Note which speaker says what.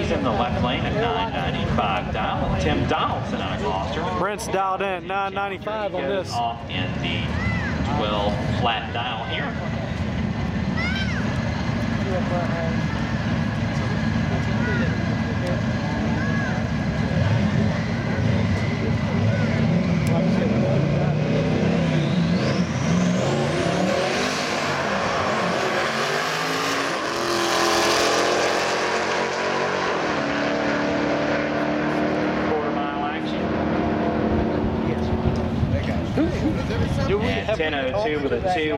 Speaker 1: is in the left lane at 995 dial. Tim Donaldson out of Gloucester.
Speaker 2: Brent's dialed in at 995 on this.
Speaker 1: Off in the 12 flat dial here.
Speaker 2: Do we
Speaker 1: At
Speaker 2: have
Speaker 1: 10:02 with a 2.